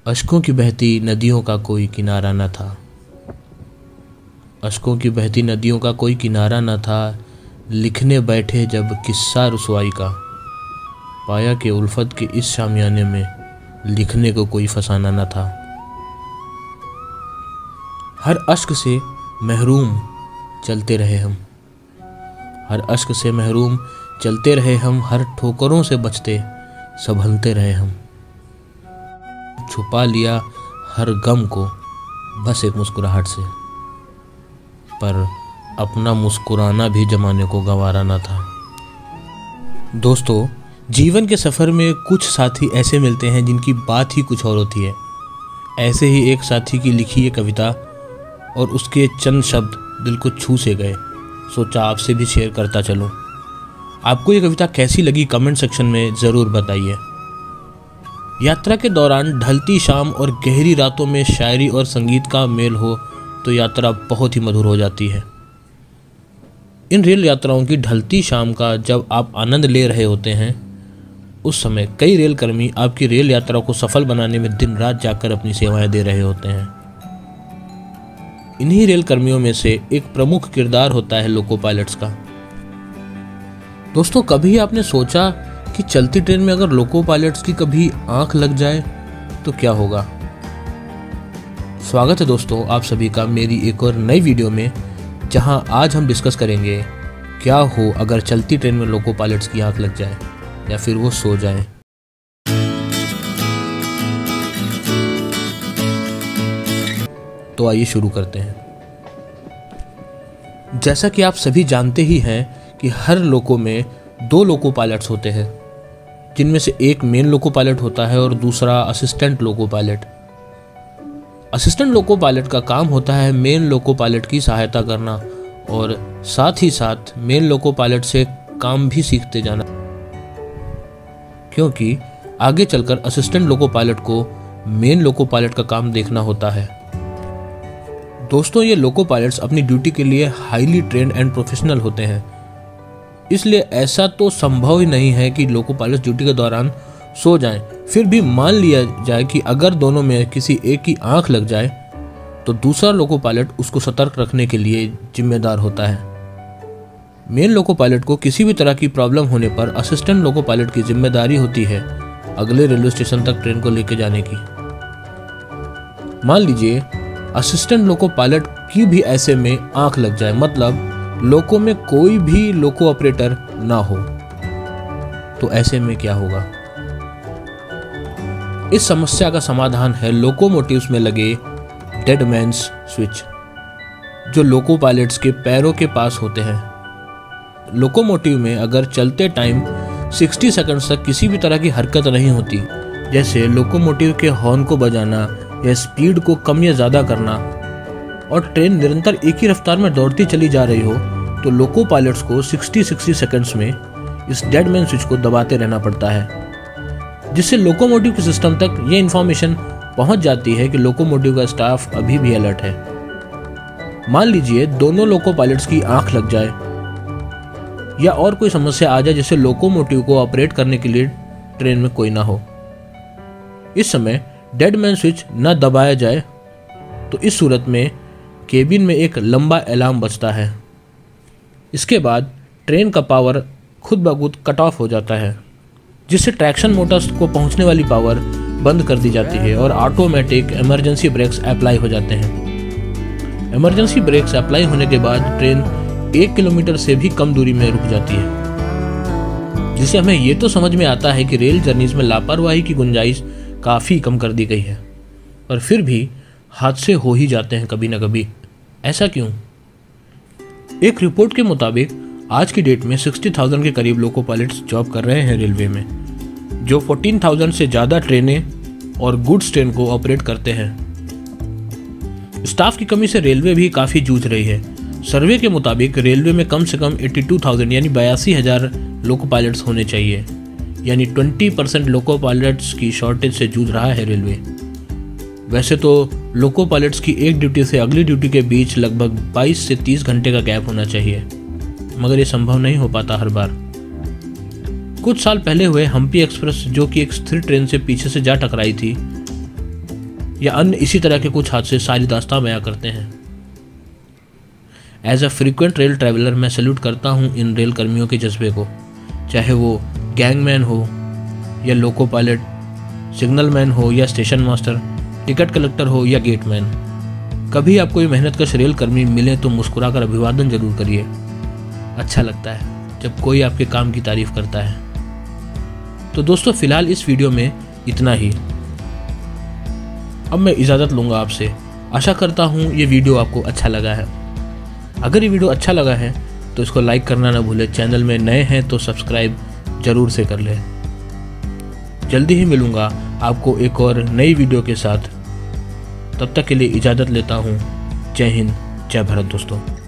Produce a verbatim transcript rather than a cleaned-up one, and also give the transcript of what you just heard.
अश्कों की बहती नदियों का कोई किनारा न था। अश्कों की बहती नदियों का कोई किनारा न था। लिखने बैठे जब किस्सा रुसवाई का, पाया कि उल्फत के इस शामियाने में लिखने को कोई फसाना न था। हर अश्क से महरूम चलते रहे हम, हर अश्क से महरूम चलते रहे हम, हर ठोकरों से बचते संभलते रहे हम। छुपा लिया हर गम को बस एक मुस्कुराहट से, पर अपना मुस्कुराना भी जमाने को गंवारा न था। दोस्तों, जीवन के सफ़र में कुछ साथी ऐसे मिलते हैं जिनकी बात ही कुछ और होती है। ऐसे ही एक साथी की लिखी ये कविता और उसके चंद शब्द दिल को छू से गए। सोचा आपसे भी शेयर करता चलूं। आपको ये कविता कैसी लगी कमेंट सेक्शन में ज़रूर बताइए। यात्रा के दौरान ढलती शाम और गहरी रातों में शायरी और संगीत का मेल हो तो यात्रा बहुत ही मधुर हो जाती है। इन रेल यात्राओं की ढलती शाम का जब आप आनंद ले रहे होते हैं, उस समय कई रेल कर्मी आपकी रेल यात्रा को सफल बनाने में दिन रात जाकर अपनी सेवाएं दे रहे होते हैं। इन्हीं रेल कर्मियों में से एक प्रमुख किरदार होता है लोको पायलट्स का। दोस्तों, कभी आपने सोचा कि चलती ट्रेन में अगर लोको पायलट्स की कभी आंख लग जाए तो क्या होगा? स्वागत है दोस्तों आप सभी का मेरी एक और नई वीडियो में, जहां आज हम डिस्कस करेंगे क्या हो अगर चलती ट्रेन में लोको पायलट्स की आंख लग जाए या फिर वो सो जाए। तो आइए शुरू करते हैं। जैसा कि आप सभी जानते ही हैं कि हर लोको में दो लोको पायलट्स होते हैं, जिनमें से एक मेन लोको पायलट होता है और दूसरा assistant loco pilot. Assistant loco pilot का काम होता है मेन लोको पायलट की सहायता करना और साथ ही साथ मेन लोको पायलट से काम भी सीखते जाना, क्योंकि आगे चलकर असिस्टेंट लोको पायलट को मेन लोको पायलट का काम देखना होता है। दोस्तों, ये लोको पायलट्स अपनी ड्यूटी के लिए हाईली ट्रेंड एंड प्रोफेशनल होते हैं, इसलिए ऐसा तो संभव ही नहीं है कि लोको पायलट्स ड्यूटी के दौरान सो जाएं। फिर भी मान लिया जाए कि अगर दोनों में किसी एक की आंख लग जाए तो दूसरा लोको पायलट उसको सतर्क रखने के लिए जिम्मेदार होता है। मेन लोको पायलट को किसी भी तरह की प्रॉब्लम होने पर असिस्टेंट लोको पायलट की जिम्मेदारी होती है अगले रेलवे स्टेशन तक ट्रेन को लेकर जाने की। मान लीजिए असिस्टेंट लोको पायलट की भी ऐसे में आंख लग जाए, मतलब लोको में कोई भी लोको ऑपरेटर ना हो, तो ऐसे में क्या होगा? इस समस्या का समाधान है लोकोमोटिव्स में लगे डेड मैन्स स्विच, जो लोको पायलट्स के पैरों के पास होते हैं। लोकोमोटिव में अगर चलते टाइम साठ सेकंड्स तक किसी भी तरह की हरकत नहीं होती, जैसे लोकोमोटिव के हॉर्न को बजाना या स्पीड को कम या ज़्यादा करना, और ट्रेन निरंतर एक ही रफ्तार में दौड़ती चली जा रही हो, तो लोको पायलट्स को साठ साठ सेकंड्स में इस डेड मैन स्विच को दबाते रहना पड़ता है, जिससे लोकोमोटिव के सिस्टम तक ये इन्फॉर्मेशन पहुंच जाती है कि लोकोमोटिव का स्टाफ अभी भी अलर्ट है। मान लीजिए दोनों लोको पायलट्स की आंख लग जाए या और कोई समस्या आ जाए जिससे लोकोमोटिव को ऑपरेट करने के लिए ट्रेन में कोई ना हो। इस समय डेड मैन स्विच न दबाया जाए तो इस सूरत में केबिन में एक लंबा अलार्म बजता है। इसके बाद ट्रेन का पावर खुद ब खुद कट ऑफ हो जाता है, जिससे ट्रैक्शन मोटर्स को पहुंचने वाली पावर बंद कर दी जाती है और ऑटोमेटिक इमरजेंसी ब्रेक्स अप्लाई हो जाते हैं। इमरजेंसी ब्रेक्स अप्लाई होने के बाद ट्रेन एक किलोमीटर से भी कम दूरी में रुक जाती है, जिससे हमें ये तो समझ में आता है कि रेल जर्नीज में लापरवाही की गुंजाइश काफ़ी कम कर दी गई है, पर फिर भी हादसे हो ही जाते हैं कभी ना कभी। ऐसा क्यों? एक रिपोर्ट के मुताबिक आज की डेट में साठ हज़ार के करीब लोको पायलट्स जॉब कर रहे हैं रेलवे में, जो चौदह हज़ार से ज़्यादा ट्रेनें और गुड्स ट्रेन को ऑपरेट करते हैं। स्टाफ की कमी से रेलवे भी काफ़ी जूझ रही है। सर्वे के मुताबिक रेलवे में कम से कम बयासी हज़ार यानी बयासी हज़ार लोको पायलट्स होने चाहिए, यानी बीस परसेंट लोको पायलट्स की शॉर्टेज से जूझ रहा है रेलवे। वैसे तो लोको पायलट्स की एक ड्यूटी से अगली ड्यूटी के बीच लगभग बाईस से तीस घंटे का गैप होना चाहिए, मगर ये संभव नहीं हो पाता हर बार। कुछ साल पहले हुए हम्पी एक्सप्रेस, जो कि एक स्थिर ट्रेन से पीछे से जा टकराई थी, या अन्य इसी तरह के कुछ हादसे सारी दास्तां बयां करते हैं। As a frequent rail traveller मैं सैल्यूट करता हूँ इन रेल कर्मियों के जज्बे को, चाहे वो गैंगमैन हो या लोको पायलट, सिग्नल मैन हो या स्टेशन मास्टर, टिकट कलेक्टर हो या गेटमैन। कभी आप कोई मेहनत कश रेल कर्मी मिले तो मुस्कुराकर अभिवादन जरूर करिए। अच्छा लगता है जब कोई आपके काम की तारीफ करता है। तो दोस्तों फिलहाल इस वीडियो में इतना ही। अब मैं इजाज़त लूँगा आपसे। आशा करता हूँ ये वीडियो आपको अच्छा लगा है। अगर ये वीडियो अच्छा लगा है तो इसको लाइक करना ना भूलें। चैनल में नए हैं तो सब्सक्राइब जरूर से कर लें। जल्दी ही मिलूँगा आपको एक और नई वीडियो के साथ। तब तक के लिए इजाज़त लेता हूँ। जय हिंद, जय भारत दोस्तों।